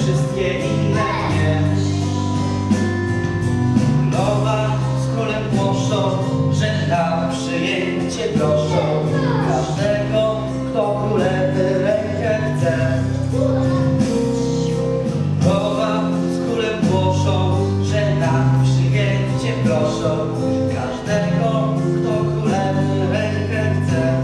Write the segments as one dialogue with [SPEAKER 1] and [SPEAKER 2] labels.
[SPEAKER 1] wszystkie inne nie. Królowa z królem głoszą, że na przyjęcie proszą każdego, kto królewy rękę chce. Królowa z królem głoszą, że na przyjęcie proszą każdego, kto królewy rękę chce.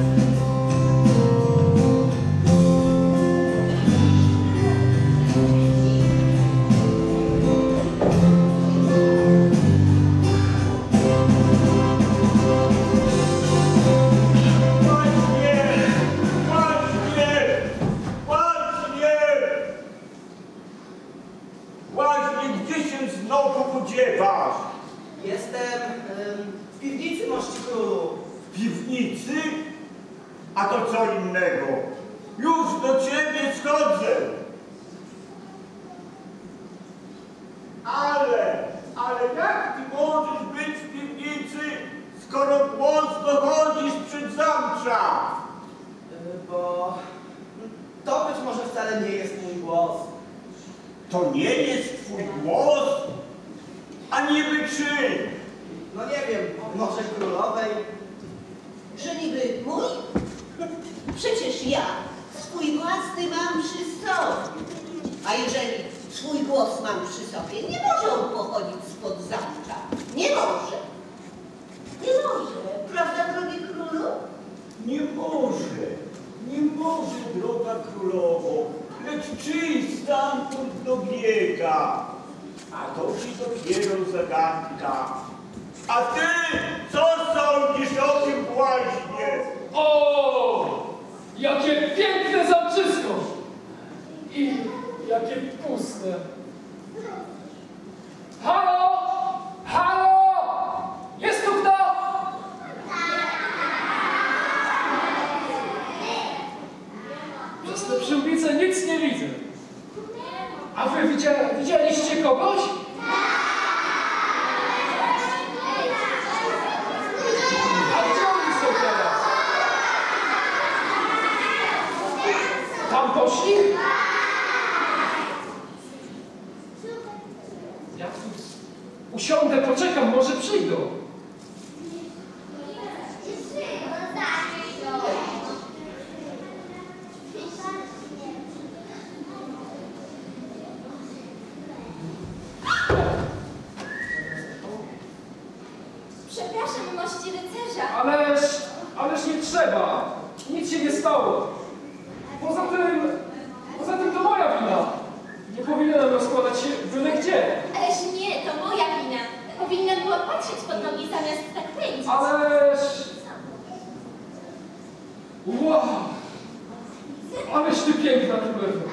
[SPEAKER 1] Jestem w piwnicy, mości królu.
[SPEAKER 2] W piwnicy? A to co innego. Już do ciebie schodzę. Ale jak ty możesz być w piwnicy, skoro głos dochodzi sprzed zamcza?
[SPEAKER 1] Bo to być może wcale nie jest mój głos.
[SPEAKER 2] To nie jest twój głos? A niby czyj?
[SPEAKER 1] No nie wiem, może królowej?
[SPEAKER 3] Że niby mój? Przecież ja swój własny mam przy sobie. A jeżeli swój głos mam przy sobie, nie może on pochodzić spod zamka. Nie może. Nie może. Prawda, drogi królu?
[SPEAKER 2] Nie może, droga królowo, lecz czyj stamtąd dobiega? A to ci dopiero zagadka. A ty, co sądzisz o tym błaźnie?
[SPEAKER 4] O! Jakie piękne zamczysko! I jakie puste. Halo! Halo! Jest tu kto? Przez te przyłbice nic nie widzę. A wy widzieliście kogoś? A gdzie oni są teraz? Tam poszli? Ja tu usiądę, poczekam, może przyjdą.
[SPEAKER 5] Przepraszam, mości rycerza.
[SPEAKER 4] Ależ nie trzeba. Nic się nie stało. Poza tym to moja wina. Nie powinienem rozkładać się byle gdzie.
[SPEAKER 5] Ależ nie, to moja wina. Powinnam była patrzeć pod nogi zamiast tak pędzić.
[SPEAKER 4] Wow! Ależ ty piękna królewna.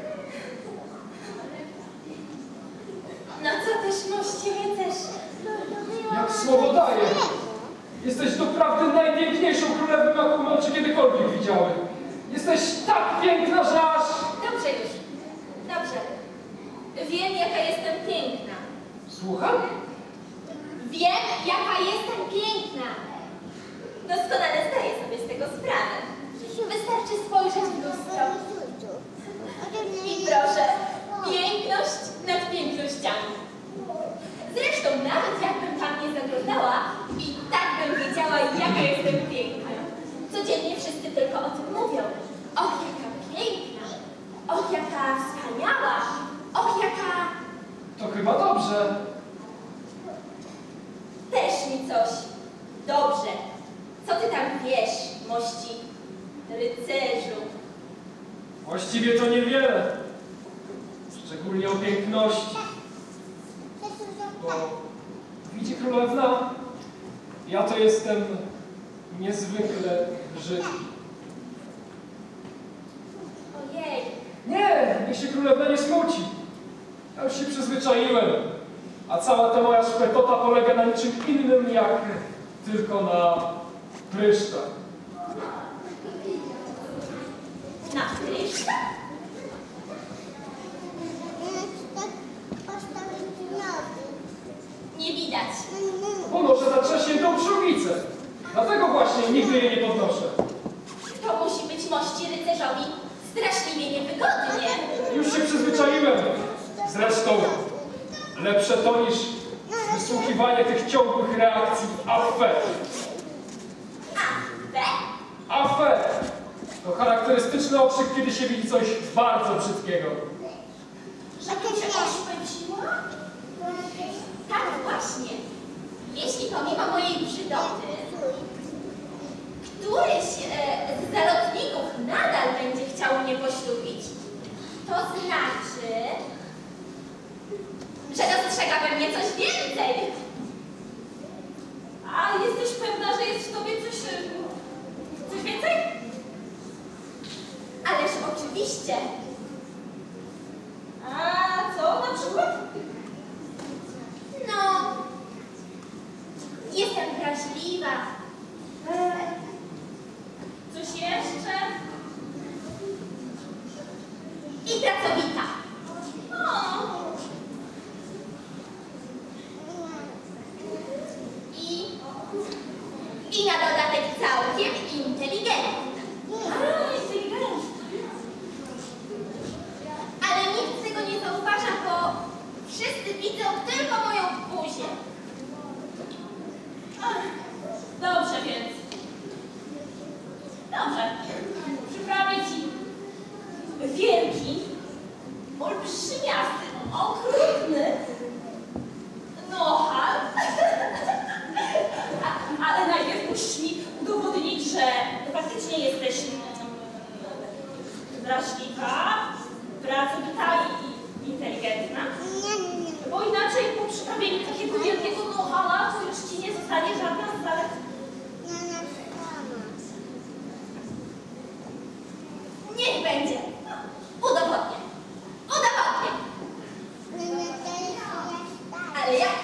[SPEAKER 5] No co też, mości rycerz?
[SPEAKER 4] Jak słowo daję. Jesteś doprawdy najpiękniejszą królewną, jaką oczy kiedykolwiek widziały. Jesteś tak piękna, że aż...
[SPEAKER 5] Dobrze już. Dobrze. Wiem, jaka jestem piękna.
[SPEAKER 4] Słucham?
[SPEAKER 5] Wiem, jaka jestem piękna. Doskonale zdaję sobie z tego sprawę. Wystarczy spojrzeć w lustro. I proszę, piękność nad pięknościami. Zresztą nawet jakbym tam nie zaglądała, i tak bym wiedziała, jaka jestem piękna. Codziennie wszyscy tylko o tym mówią. Och, jaka piękna! Och, jaka wspaniała! Och, jaka...
[SPEAKER 4] To chyba dobrze.
[SPEAKER 5] Też mi coś. Dobrze. Co ty tam wiesz, mości rycerzu?
[SPEAKER 4] Właściwie to niewiele. Szczególnie o piękności. Bo widzi królewna, ja to jestem niezwykle brzydki.
[SPEAKER 5] Ojej.
[SPEAKER 4] Nie, niech się królewna nie smuci. Ja już się przyzwyczaiłem. A cała ta moja szpetota polega na niczym innym, jak tylko na pryszczach.
[SPEAKER 5] Na pryszczach? Nie widać.
[SPEAKER 4] Ponoszę zatrzaśniętą przyłbicę. Dlatego właśnie nigdy jej nie podnoszę.
[SPEAKER 5] To musi być mości rycerzowi straszliwie niewygodnie.
[SPEAKER 4] Już się przyzwyczaiłem. Zresztą lepsze to niż wysłuchiwanie tych ciągłych reakcji afer. Afer! To charakterystyczny okrzyk, kiedy się widzi coś bardzo brzydkiego.
[SPEAKER 5] Żeby cię oświeciła? Tak właśnie. Jeśli pomimo mojej brzydoty któryś z zalotników nadal będzie chciał mnie poślubić, to znaczy, że dostrzega we mnie coś więcej. A jesteś pewna, że jest w tobie coś więcej? Ależ oczywiście. A co na przykład? No, jestem wrażliwa. Coś jeszcze? I pracowita. O. I na dodatek całkiem inteligentna. A, inteligentna. Ale nikt tego nie zauważa, bo wszyscy widzą tylko moją buzię. Ach, dobrze więc. Dobrze. Przyprawię ci wielki, olbrzymiasty, okrutny nohal. Ale najpierw musisz mi udowodnić, że faktycznie jesteś wrażliwa, pracowita i inteligentna. Bo inaczej po przyprawieniu takiego wielkiego nohala to już ci nie zostanie żadna z zalet. Niech będzie. Udowodnię. Udowodnię. Ale jak?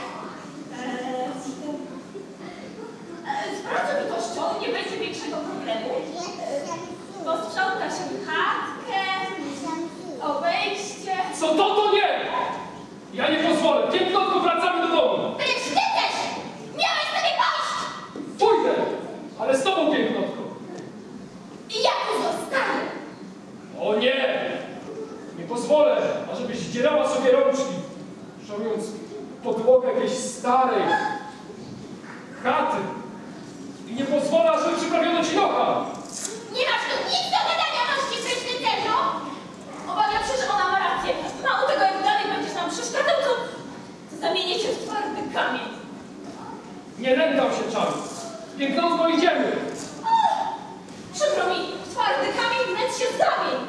[SPEAKER 5] Z pracowitością nie będzie większego problemu. Posprzątasz chatkę, obejście.
[SPEAKER 4] Co to nie! Ja nie pozwolę! Pięknotko, wracamy do domu!
[SPEAKER 5] Precz ty też! Miałeś sobie pójść!
[SPEAKER 4] Pójdę! Ale z tobą, pięknotko!
[SPEAKER 5] I ja tu zostaję.
[SPEAKER 4] O nie! Nie pozwolę, ażebyś zdzierała sobie rączki, szanując podłogę jakiejś starej chaty. I nie pozwolę, ażeby przyprawiono ci nocha!
[SPEAKER 5] Nie masz tu nic do gadania, masz ci prześwieceniu? Obawiam się, że ona ma rację. Mało tego, jak dalej będziesz nam przeszkadzał, to zamienię cię w twardy kamień.
[SPEAKER 4] Nie lękam się czaru. Pięknotko, idziemy!
[SPEAKER 5] Przykro mi, w twardy kamień wnet się zamień.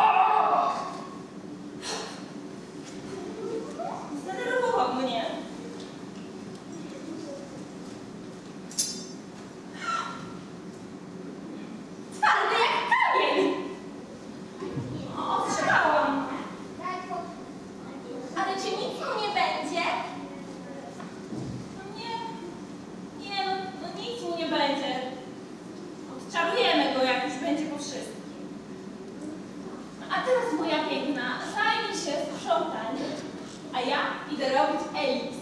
[SPEAKER 5] Zdenerwował mnie. Twardy jak kamień. Otrzymałam. Ale czy nic mu nie będzie? No nic mu nie będzie. Odczarujemy go, jak już będzie po wszystkim. A teraz, moja piękna, zajmij się sprzątaniem, a ja idę robić eliks.